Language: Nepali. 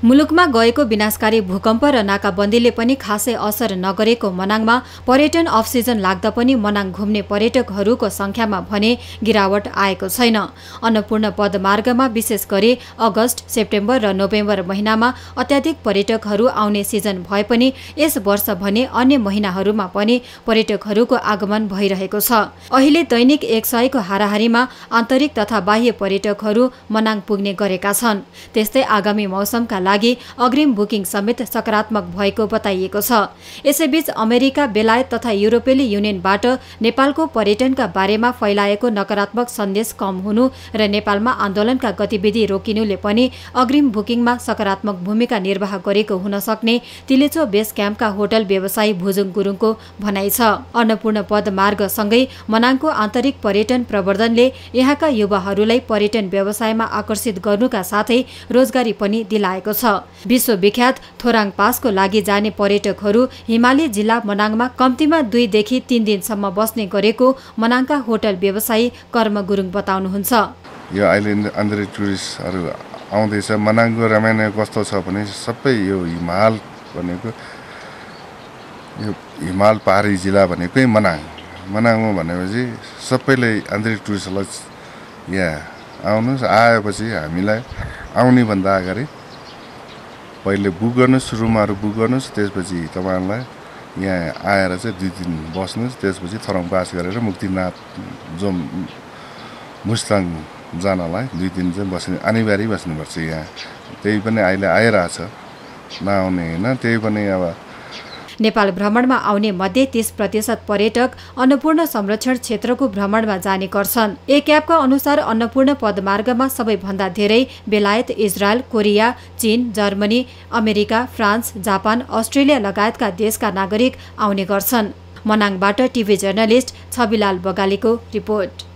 मुलुकमा गएको विनाशकारी भूकम्प र नाकाबन्दीले पनि खासै असर नगरेको मनाङमा पर्यटन अफ सिजन लाग्दा पनि मनाङ घुम्ने पर्यटकहरूको संख्यामा भने गिरावट आएको छैन। अन्नपूर्ण पदमार्गमा विशेष गरी अगस्त, सेप्टेम्बर र नोभेम्बर महिनामा अत्याधिक पर्यटकहरू आउने सिजन भए पनि यस वर्ष भने अन्य महिनाहरूमा पनि पर्यटकहरूको आगमन भइरहेको छ। अहिले दैनिक 100 को हाराहारीमा आन्तरिक तथा बाह्य पर्यटकहरू मनाङ पुग्ने गरेका छन्। त्यस्तै आगामी मौसमका लागि अग्रिम बुकिङ समेत सकारात्मक भएको बताइएको छ। यसैबीच अमेरिका, बेलायत तथा युरोपेली युनियनबाट नेपालको पर्यटनका बारेमा फैलाएको नकारात्मक सन्देश कम हुनु र नेपालमा आन्दोलनका गतिविधि रोकिनुले पनि अग्रिम बुकिङमा सकारात्मक भूमिका निर्वाह गरेको हुन सक्ने तिलेचो बेस क्याम्पका होटल व्यवसायी भुजुङ गुरुङको भनाइ छ। अन्नपूर्ण पदमार्गसँगै मनाङको आन्तरिक पर्यटन प्रवर्धनले यहाँका युवाहरूलाई पर्यटन व्यवसायमा आकर्षित गर्नुका साथै रोजगारी पनि दिलाएको छ। विश्वविख्यात थोराङ पासको लागि जाने पर्यटकहरू हिमाली जिल्ला मनाङमा कम्तीमा 2 देखि 3 दिनसम्म बस्ने गरेको मनाङका होटल व्यवसायी कर्म गुरुङ बताउनुहुन्छ। यो अहिले आन्तरिक टुरिस्टहरू आउँदैछ। मनाङको रमाइलो कस्तो छ भने सबै यो हिमाल भनेको यो हिमाल पहाडी जिल्ला भनेकै मनाङमा भनेपछि सबैले आन्तरिक टुरिस्टलाई यहाँ आउनुहोस्। आएपछि हामीलाई आउने भन्दा अगाडि पहिले बुक गर्नुहोस्, रुमहरू बुक गर्नुहोस्। त्यसपछि तपाईँहरूलाई यहाँ आएर चाहिँ 2 दिन बस्नुहोस्। त्यसपछि थोराङ पास गरेर मुक्तिनाथ जो मुस्ताङ जानलाई 2 दिन चाहिँ बस्ने अनिवार्य बस्नुपर्छ यहाँ। त्यही पनि अहिले आइरहेछ, नआउने होइन। त्यही पनि अब नेपाल भ्रमणमा आउने मध्ये 30% पर्यटक अन्नपूर्ण संरक्षण क्षेत्रको भ्रमणमा जाने गर्छन्। एक एपका अनुसार अन्नपूर्ण पदमार्गमा सबैभन्दा धेरै बेलायत, इजरायल, कोरिया, चीन, Germany, America, France, Japan, Australia लगायतका देशका नागरिक आउने गर्छन्। मनाङबाट टिभी जर्नलिस्ट छविलाल बगालीको रिपोर्ट।